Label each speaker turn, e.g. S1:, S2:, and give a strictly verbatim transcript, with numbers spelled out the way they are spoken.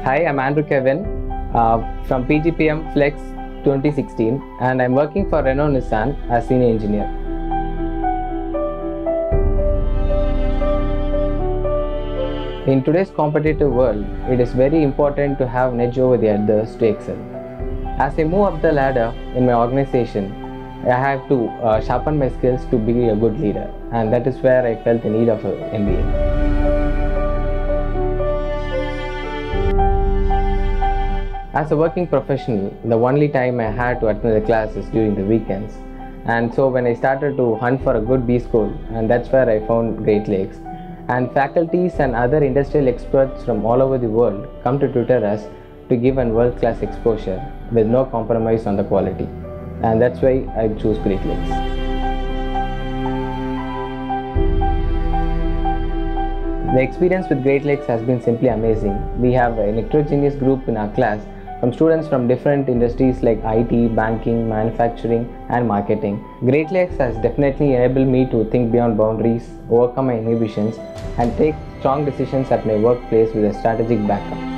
S1: Hi, I'm Andrew Kevin uh, from P G P M Flex twenty sixteen, and I'm working for Renault Nissan as senior engineer. In today's competitive world, it is very important to have an edge over the others to excel. As I move up the ladder in my organization, I have to uh, sharpen my skills to be a good leader, and that is where I felt the need of an M B A. As a working professional, the only time I had to attend the class is during the weekends. And so when I started to hunt for a good B school, and that's where I found Great Lakes. And faculties and other industrial experts from all over the world come to tutor us to give an world-class exposure with no compromise on the quality. And that's why I choose Great Lakes. The experience with Great Lakes has been simply amazing. We have an heterogeneous group in our class from students from different industries like I T, banking, manufacturing and marketing. Great Lakes has definitely enabled me to think beyond boundaries, overcome my inhibitions and take strong decisions at my workplace with a strategic backup.